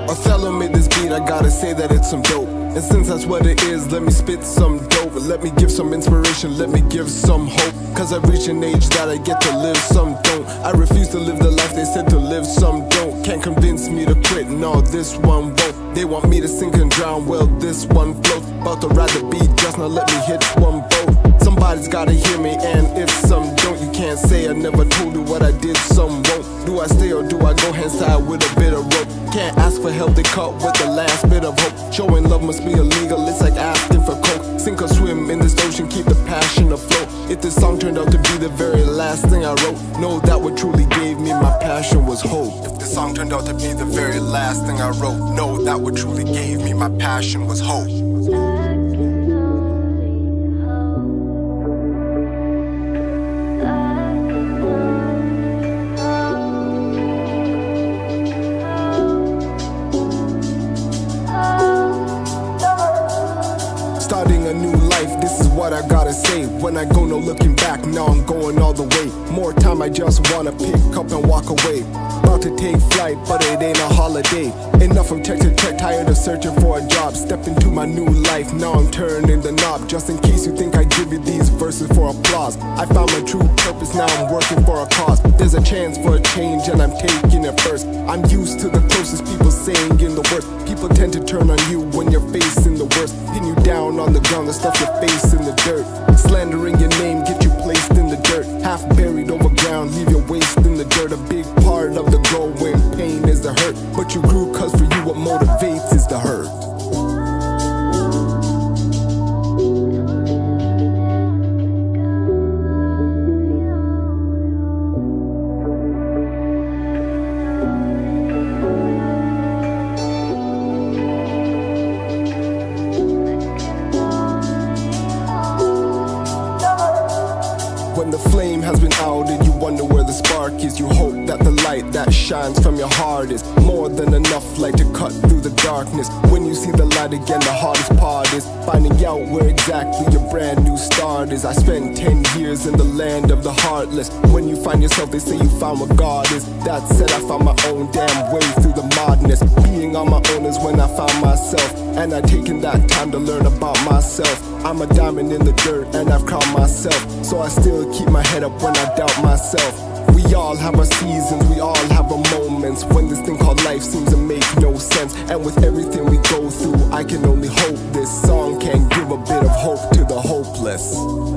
Othello made this beat, I gotta say that it's some dope. And since that's what it is, let me spit some dope. Let me give some inspiration, let me give some hope. Cause I reach an age that I get to live, some don't. I refuse to live the life they said to live, some don't. Can't convince me to quit, no, this one won't. They want me to sink and drown, well, this one floats. About to ride the beat, just now let me hit one boat. Somebody's gotta hear me, and if some don't, you can't say I never told you what I did, some won't. Do I stay or do I go hand side with a bit of rope? Can't ask for help, they cut with the last bit of hope. Showing love must be illegal, it's like asking for coke. Sink or swim in this ocean, keep the passion afloat. If this song turned out to be the very last thing I wrote, know that what truly gave me my passion was hope. If this song turned out to be the very last thing I wrote, know that what truly gave me my passion was hope. Starting a new life, this is what I gotta say. When I go, no looking back, now I'm going all the way. More time, I just wanna pick up and walk away. About to take flight, but it ain't a holiday. Enough from check to check, tired of searching for a job. Step into my new life, now I'm turning the knob. Just in case you think I give you these verses for applause, I found my true purpose, now I'm working for a cause. There's a chance for a change and I'm taking it first. I'm used to the closest people saying in the worst. People tend to turn on you when you're facing the worst. Pin you down on the ground and stuff your face in the dirt. Slandering your name, get you placed in the dirt. Half buried overground, leave your waist in the dirt. A big part of the growing pain is the hurt, but you grew cause for you what motivates is the hurt. When the flame has been outed, you wonder where the spark is. You hope that the light that shines from your heart is more than enough light to cut through the darkness. When you see the light again, the hardest part is finding out where exactly your brand new start is. I spent 10 years in the land of the heartless. When you find yourself, they say you found what God is. That said, I found my own damn way through the madness. Being on my own is when I found myself, and I've taken that time to learn about myself. I'm a diamond in the dirt and I've crowned myself, so I still keep my head up when I doubt myself. We all have our seasons, we all have our moments when this thing called life seems to make no sense. And with everything we go through, I can only hope this song can give a bit of hope to the hopeless.